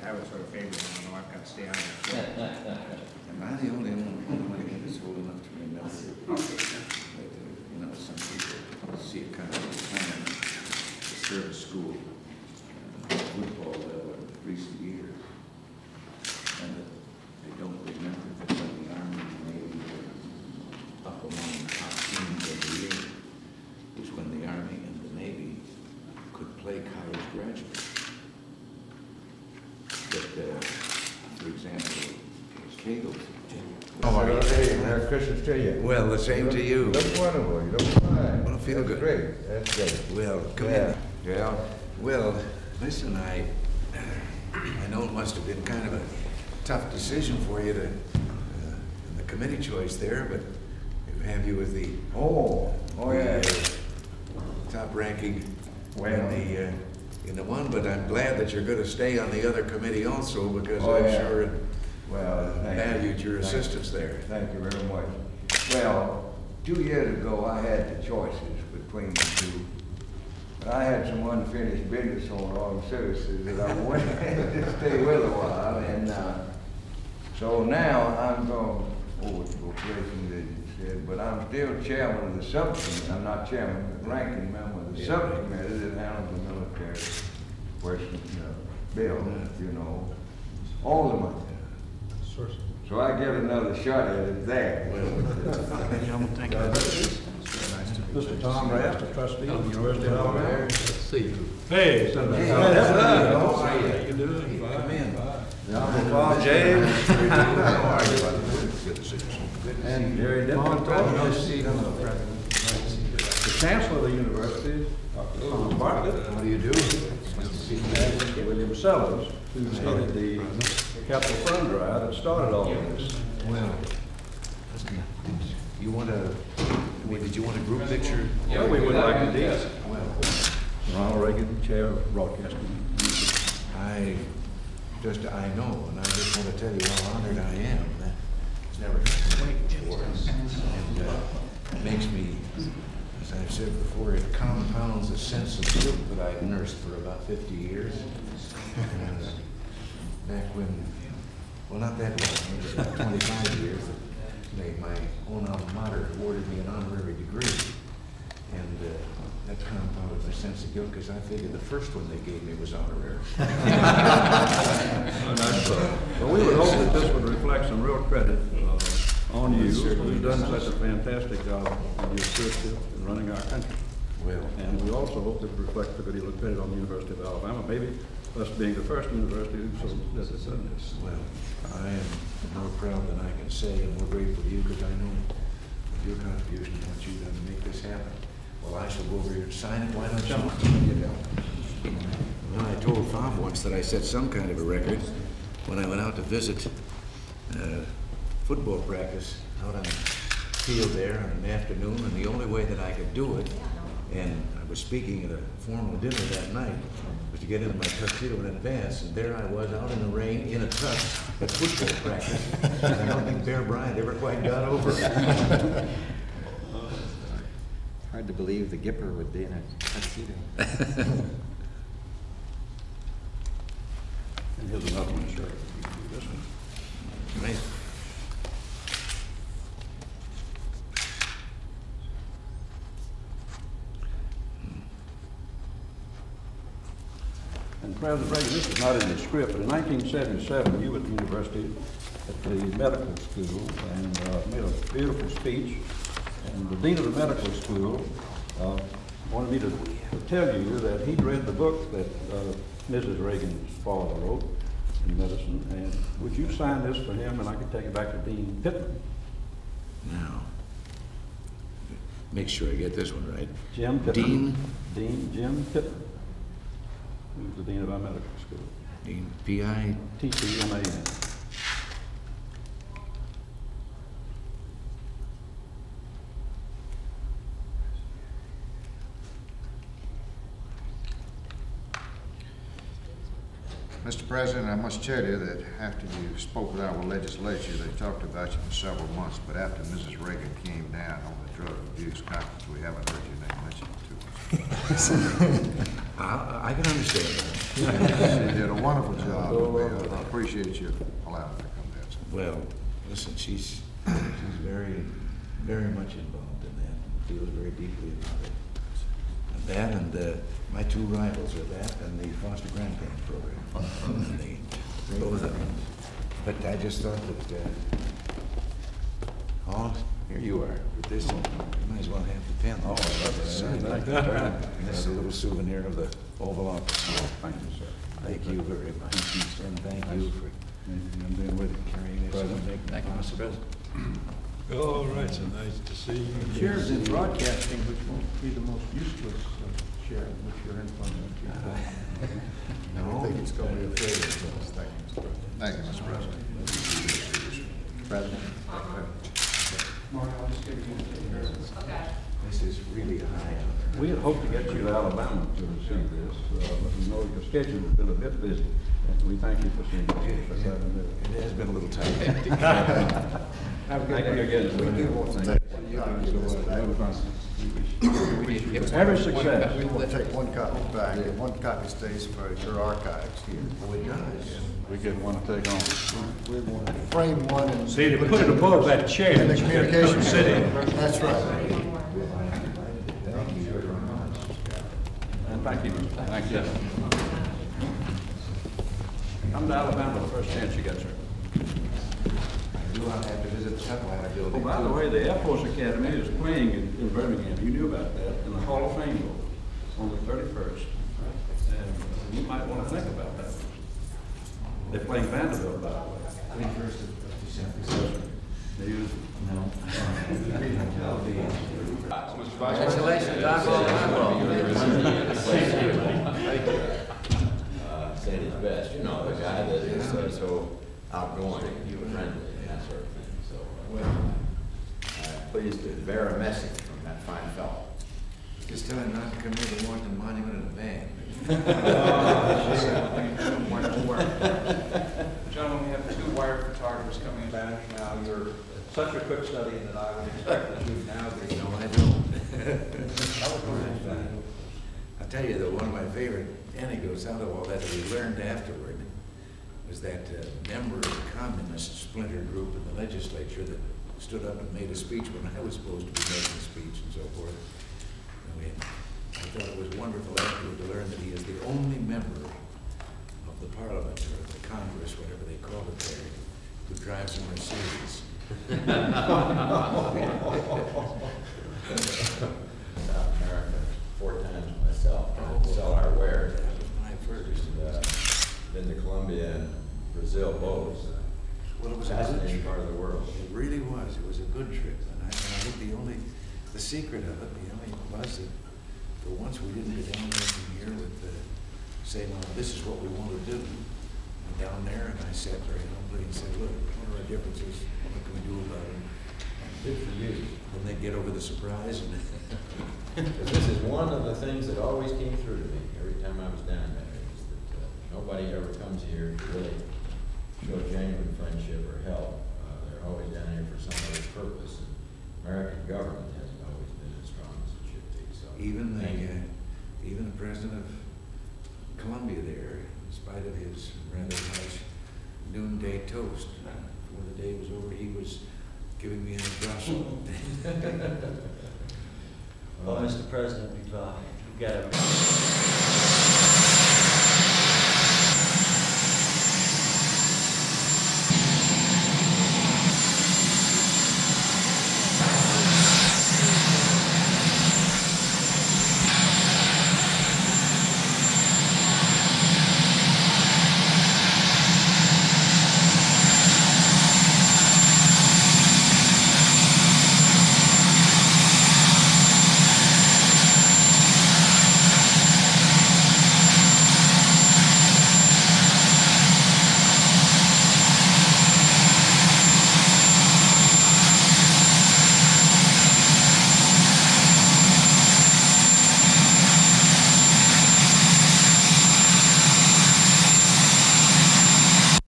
I would sort of favor it, I know I've got to stay on there. Am I the only one that's old enough to remember that, you know, some people see a kind of plan to serve a school football level in recent years, and that they don't remember that when the Army and Navy were up among the top teams every year was when the Army and the Navy could play college graduates. That, for example, Cagle. How are you? Hey, Merry Christmas to you. Well, the same to you. You look wonderful. You look fine. Well, feel That's good. Great. That's great. Well, come Yeah. in. Yeah. Well, listen, I know it must have been kind of a tough decision for you to, in the committee choice there, but we have you with the Yeah. top ranking Well. in the one, but I'm glad that you're going to stay on the other committee also, because Oh, I'm yeah. sure Well, thank you. valued your Thank assistance you. there. Thank you very much. Well, 2 years ago, I had the choices between the two. But I had some unfinished business on Armed Services that I wanted to stay with a while. And so now I'm going over to Corporation, as you said, but I'm still chairman of the subcommittee. I'm not chairman, but ranking member of the subcommittee that handles the military question, bill, you know, all the money. So I get another shot at it there. Thank you. Mr. Tom Rast, a trustee of the University of Alabama. Let's see. Hey, Senator. Hey, How you doing? Come in. Bob James. How are you, buddy? Good to see you. And Jerry Denton. The Chancellor of the University, Dr. Tom Bartlett. How do you do? And William Sellers, who's headed the capital fund drive that started all of this. Well, listen, you want to, did you want a group picture? Yeah, we would like to do that. Well, Ronald Reagan, Chair of Broadcasting. I know, and I just want to tell you how honored I am. That's never happened before. And it makes me, as I've said before, it compounds a sense of guilt that I've nursed for about 50 years. And, back when, well, not that long, it was about 25 years, that my own alma mater awarded me an honorary degree. And that compounded my sense of guilt, because I figured the first one they gave me was honorary. Well, we would hope that this would reflect some real credit on you, who've done such a fantastic job in your stewardship in running our country. Well, And we also hope that it reflects a good deal of credit on the University of Alabama, maybe us being the first university who has done this. well, I am more proud than I can say, and we're grateful to you, because I know of your contribution and what you've done to make this happen. Well, I shall go over here and sign it. Why don't you? Well, I told Bob once that I set some kind of a record when I went out to visit football practice out on the field there on an afternoon, and the only way that I could do it, and I was speaking at a formal dinner that night, was to get into my tuxedo in advance, and there I was out in the rain in a tux at football practice. And I don't think Bear Bryant ever quite got over it. Hard to believe the Gipper would be in a tuxedo. And here's another one, sir. This one. Right. And President Reagan, this is not in the script, but in 1977, you were at the university at the medical school and made a beautiful speech. And the dean of the medical school wanted me to tell you that he'd read the book that Mrs. Reagan's father wrote in medicine. And would you sign this for him, and I could take it back to Dean Pittman? Now, make sure I get this one right. Jim Pittman. Dean Jim Pittman, who's the dean of our medical school. Dean, P.I. T-T-M-A-N. Mr. President, I must tell you that after you spoke with our legislature, they talked about you for several months, but after Mrs. Reagan came down on the drug abuse conference, we haven't heard your name mentioned too much. I can understand that. You did a wonderful job. I appreciate you allowing me to come down. Well, listen, she's very, very much involved in that, feels very deeply about it. And that and my two rivals are that and the foster grandparent program. Both of them. But I just thought that, oh, here you are with this. You might as well have the pen. Oh, I love it. Thank you. And this is a little souvenir of the Oval Office. Thank you, sir. Thank you very much. And thank you for carrying this and making it possible. All right, so nice to see you. Shares in broadcasting, which won't be the most useless share, which you're implementing. No, I think it's going to be a favor to us. Thank you, Mr. President. Thank you, Mr. President. this is really a high honor. We had hoped to get you to Alabama to receive this, but we know your schedule has been a bit busy. And we thank you for seeing us. It has been a little tight. Thank you again. Every success. We will take one copy back, and one copy stays for your archives here. Oh, it does. We get one to take on. We will frame one and. See, they put it above that chair. In the communication city. That's right. And thank you. Thank you. Come to Alabama the first chance you get, sir. I'll have to visit the Satellite Oh, building. by the way, the Air Force Academy is playing in Birmingham. You knew about that, in the Hall of Fame Bowl on the 31st. And you might want to think about that. They're playing Vanderbilt, by the way. 21st of December. Do you? No. Congratulations, I'm said his best, you know, the guy that is so outgoing and friendly and that sort of thing. So, pleased to bear a message from that fine fellow. Just tell him not to come here to Washington Monument in a van. Gentlemen, we have two wire photographers coming in now. You're such a quick study that I would expect that you now be. No, I don't. I'll tell you though, one of my favorite anecdotes out of all that we learned afterward was that member of the communist splinter group in the legislature that stood up and made a speech when I was supposed to be making a speech and so forth. And I thought it was wonderful afterward to learn that he is the only member of the parliament or the Congress, whatever they call it there, who drives a Mercedes. South America, 4 times myself, to sell our wares. That was my first. Been to Colombia and Brazil both. Well, it was a good Fascinating trip. part of the world. It really was. It was a good trip. And I think the secret of it, was that for once we didn't go down there from here with saying, well, this is what we want to do. And down there, and I sat very humbly and said, look, what are our differences? What can we do about them? Good for you. Then they get over the surprise and Because this is one of the things that always came through to me every time I was down there, is that nobody ever comes here to really show genuine friendship or help. They're always down here for some other purpose. And American government hasn't always been as strong as it should be. So even thank you. the president of Colombia there, in spite of his rather harsh noonday toast, before the day was over, he was giving me an abrazo. Well, Mr. President, we've got a